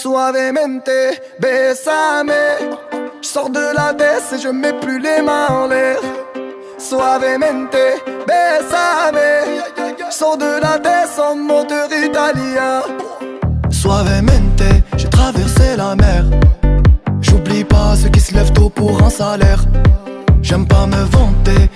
Suavemente, bésame. J'sors de la baisse et je mets plus les mains en l'air. Suavemente, bésame. J'sors de la baisse en moteur italien. Suavemente, j'ai traversé la mer. J'oublie pas ceux qui se lèvent tôt pour un salaire. J'aime pas me vanter,